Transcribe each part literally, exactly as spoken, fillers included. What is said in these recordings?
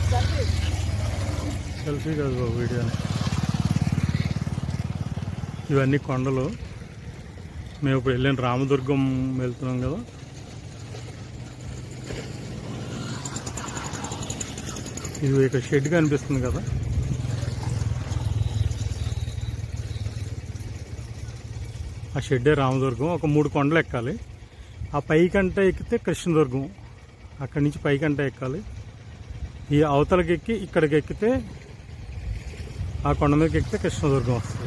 Selfie కాదు బాబు, video. ఇవన్నీ కొండలు. మేము ఇప్పుడు వెళ్ళిన రామదుర్గం వెళ్తున్నాం కదా. ఇది ఇక్కడ షెడ్ కనిపిస్తుంది కదా, ఆ షెడ్డే రామదుర్గం. ఒక మూడు కొండలు ఎక్కాలి. ఆ పైకంటే ఎక్కితే కృష్ణదుర్గం, అక్కడి నుంచి పైకంటే ఎక్కాలి. ఈ అవతలకి ఎక్కి ఇక్కడికి ఎక్కితే, ఆ కొండ మీదకి ఎక్కితే కృష్ణదుర్గం వస్తుంది.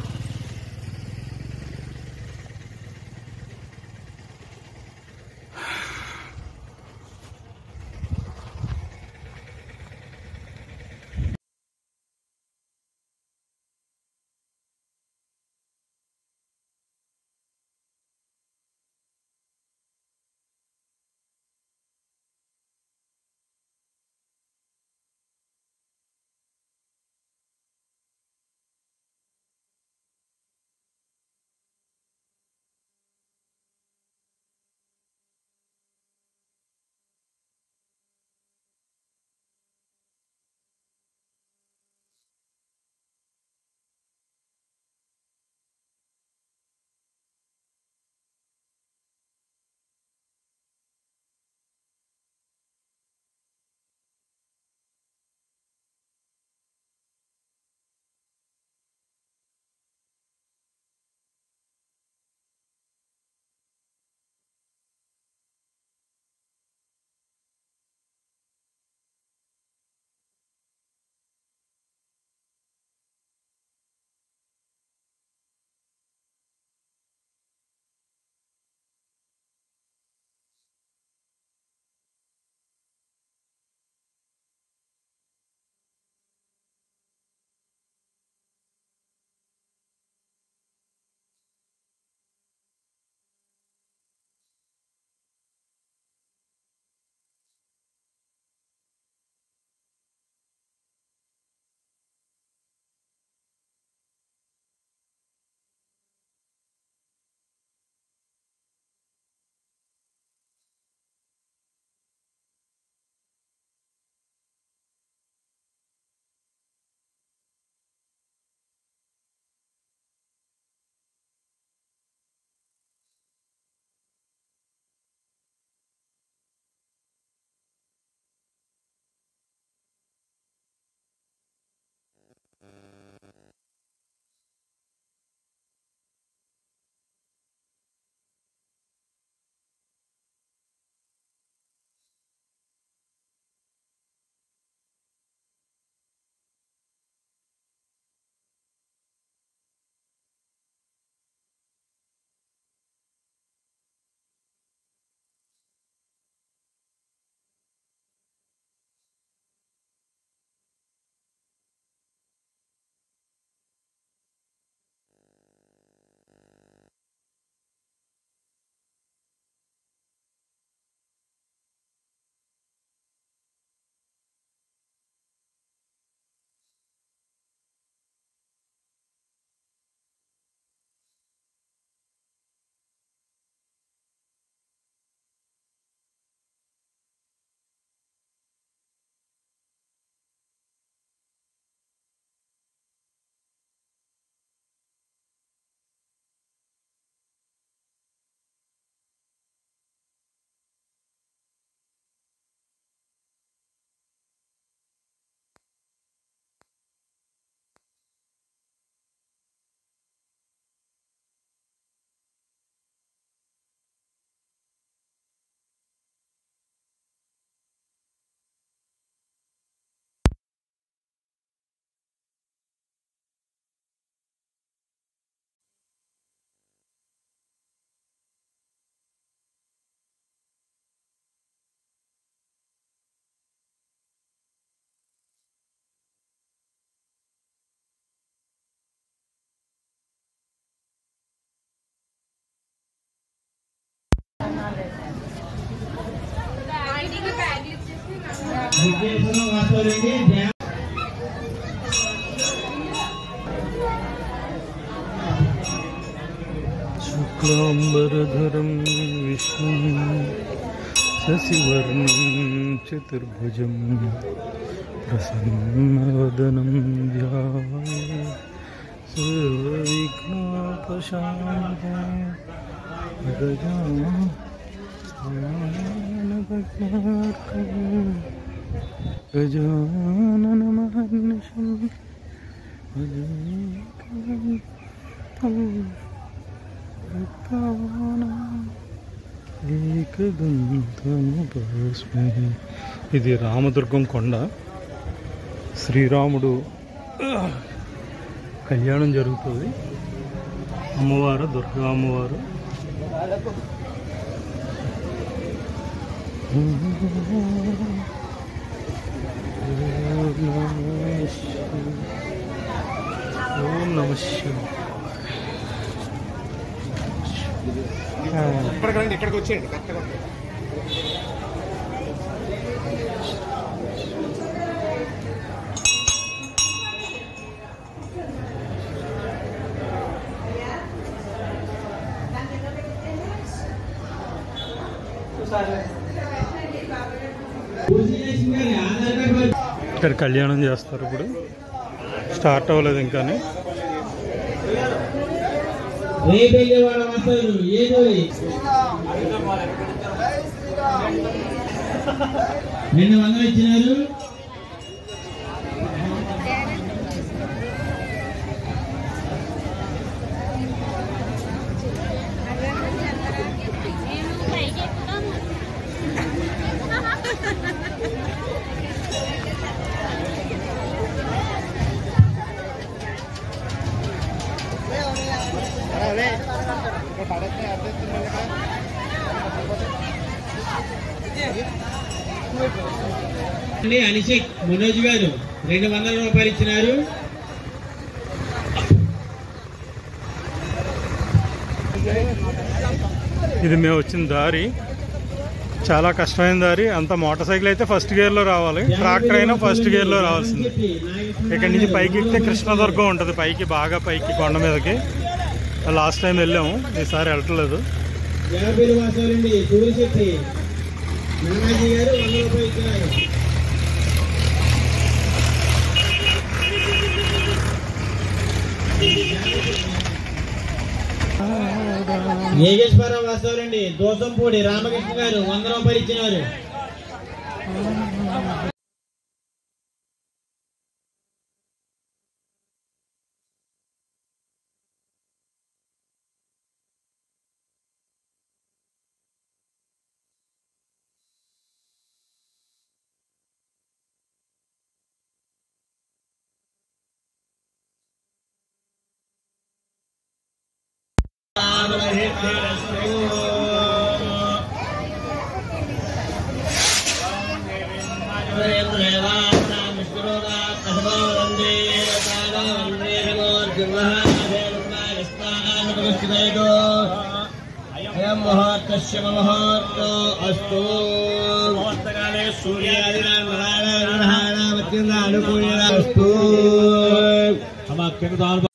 शुक्लांबरधरं विष्णुं शशिवर्णं చతుర్భుజం ప్రసన్నవదనం ధ్యాయే సర్వవిఘ్నోపశాంతయే గజాననమహర్నిశం ఏకదంతముపస్మహే. ఇది రామదుర్గం కొండ. శ్రీరాముడు కళ్యాణం జరుగుతుంది. అమ్మవారు దుర్గా అమ్మవారు. ఓం నమ శివాయ. ఇక్కడికి వచ్చేయండి. ఇక్కడ కళ్యాణం చేస్తారు. ఇప్పుడు స్టార్ట్ అవ్వలేదు ఇంకా. నిన్న వందలు ఇచ్చినారు. అనిషేక్ మనోజ్ గారు రెండు వందల రూపాయలు ఇచ్చినారు. ఇది మేము వచ్చిన దారి చాలా కష్టమైన దారి. అంత మోటార్ సైకిల్ అయితే ఫస్ట్ గేర్లో రావాలి, ట్రాక్టర్ అయినా ఫస్ట్ గేర్లో రావాల్సింది. ఇక్కడ నుంచి పైకి ఎక్కితే కృష్ణదుర్గం ఉంటుంది. పైకి బాగా పైకి కొండ మీదకి. లాస్ట్ టైం వెళ్ళాము, ఈసారి వెళ్ళట్లేదు. ఏగేశ్వరరావు వాస్తవులండి. దోసంపూడి రామకృష్ణ గారు వంద రూపాయలు ఇచ్చినారు. అనుకూల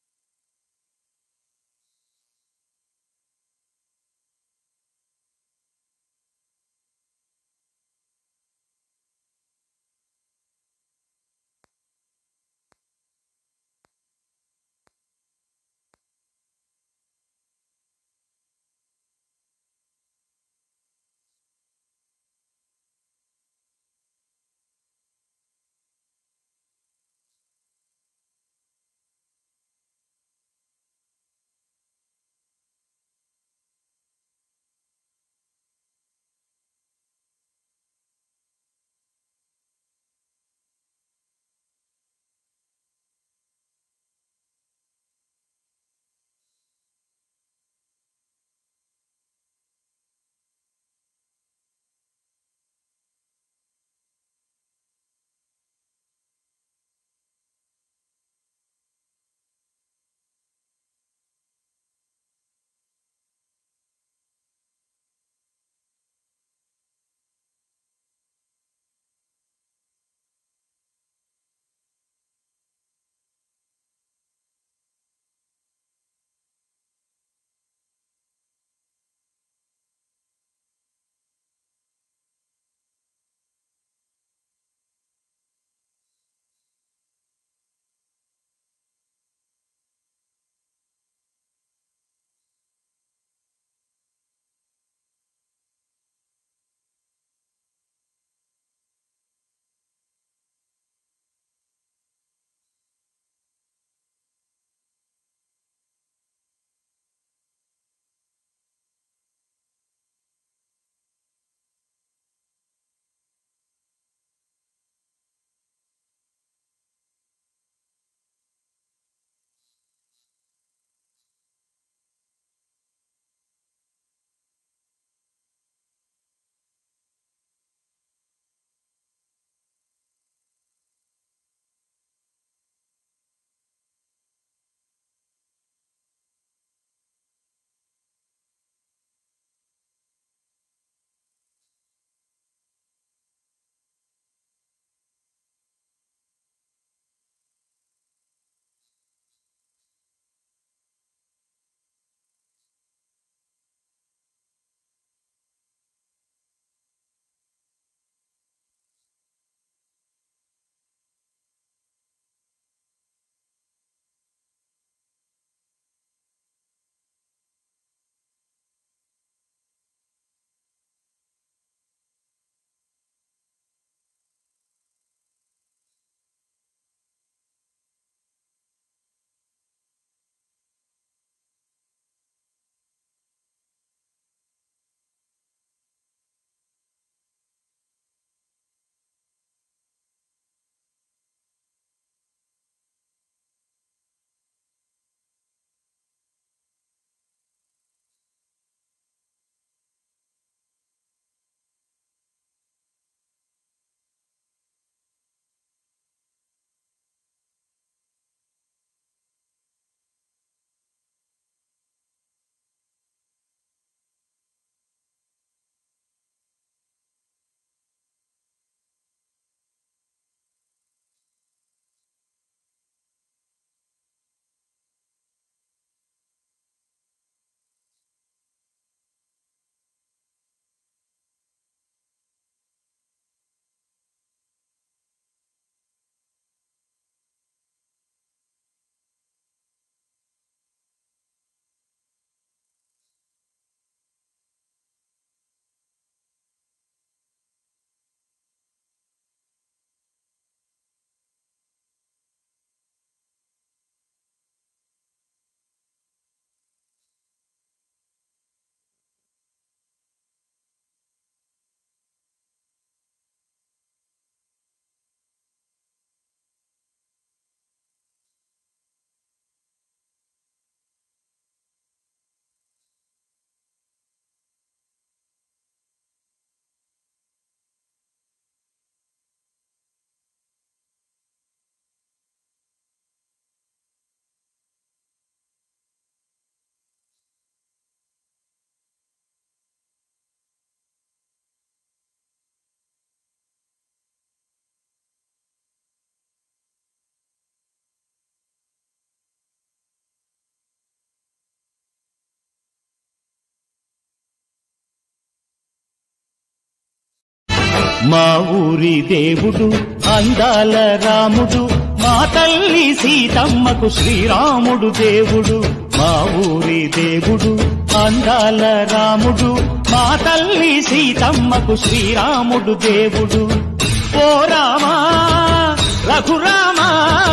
మా ఊరి దేవుడు అందాల రాముడు, మా తల్లి సీతమ్మకు శ్రీరాముడు దేవుడు. మా ఊరి దేవుడు అందాల రాముడు, మా తల్లి సీతమ్మకు శ్రీరాముడు దేవుడు. ఓ రామా రఘురామా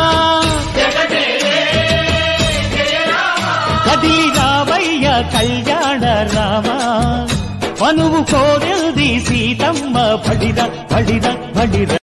కదిలి రావయ్య కళ్యాణ రామా, మనువు కోరెల్ది సీతమ్మ బడిర బడిర బడిర.